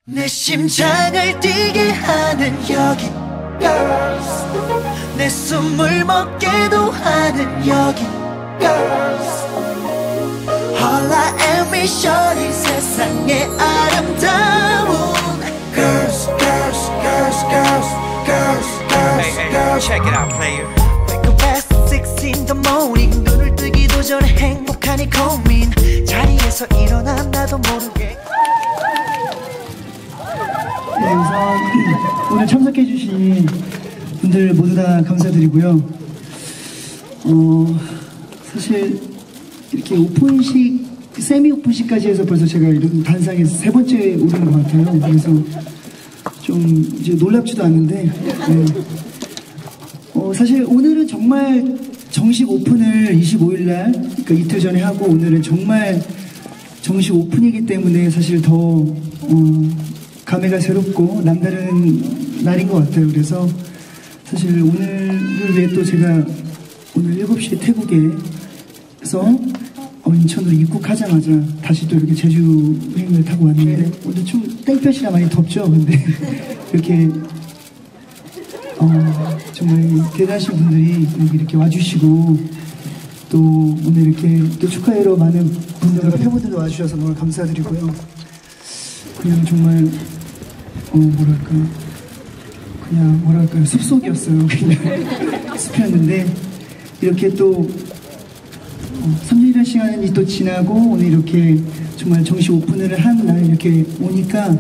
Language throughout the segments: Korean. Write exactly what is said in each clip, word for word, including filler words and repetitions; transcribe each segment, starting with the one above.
내 심장을 뛰게 하는 여기 Girls, 내 숨을 먹게도 하는 여기 Girls, All I am is shorty, 세상의 아름다운 Girls, girls, girls, girls, girls, girls, hey, hey, girls. Check it out, player. Wake up at six in the morning, 눈을 뜨기도 전에 행복한 이 고민, 자리에서 일어나 나도 모르게. 네, 우선 오늘 참석해 주신 분들 모두 다 감사드리고요. 어, 사실 이렇게 오픈식, 세미 오픈식까지 해서 벌써 제가 이런 단상에서 세 번째 오르는 것 같아요. 그래서 좀 이제 놀랍지도 않은데, 네. 어, 사실 오늘은 정말 정식 오픈을 이십오일 날, 그러니까 이틀 전에 하고, 오늘은 정말 정식 오픈이기 때문에 사실 더 어, 감회가 새롭고 남다른 날인 것 같아요. 그래서 사실 오늘을 위해 또 제가 오늘 일곱 시에 태국에서 어, 인천으로 입국하자마자 다시 또 이렇게 제주행을 타고 왔는데, 오늘 좀 땡볕이라 많이 덥죠. 근데 이렇게 어, 정말 대단하신 분들이 여기 이렇게 와주시고, 또 오늘 이렇게 또 축하해로 많은 분들과 팬분들도 와주셔서 너무 감사드리고요. 그냥 정말 어 뭐랄까 그냥 뭐랄까요, 숲속이었어요. 그냥 숲이었는데 이렇게 또 어, 삼 년이라는 시간이 또 지나고 오늘 이렇게 정말 정식 오픈을 한 날 이렇게 오니까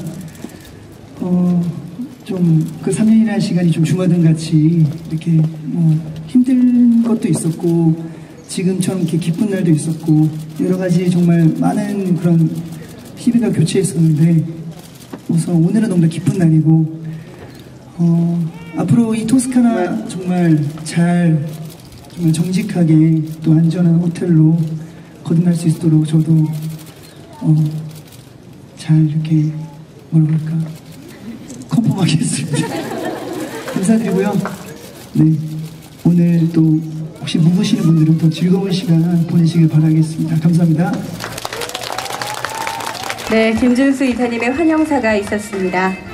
어 좀 그 삼 년이라는 시간이 좀 주마등 같이 이렇게 뭐 힘든 것도 있었고 지금처럼 이렇게 기쁜 날도 있었고 여러 가지 정말 많은 그런 희비가 교체했었는데, 우선 오늘은 너무 기쁜 날이고, 어, 앞으로 이 토스카나 정말 잘, 정말 정직하게 또 안전한 호텔로 거듭날 수 있도록 저도 어, 잘 이렇게 뭐라 그럴까 컨펌하겠습니다. 감사드리고요. 네, 오늘 또 혹시 묵으시는 분들은 더 즐거운 시간 보내시길 바라겠습니다. 감사합니다. 네, 김준수 이사님의 환영사가 있었습니다.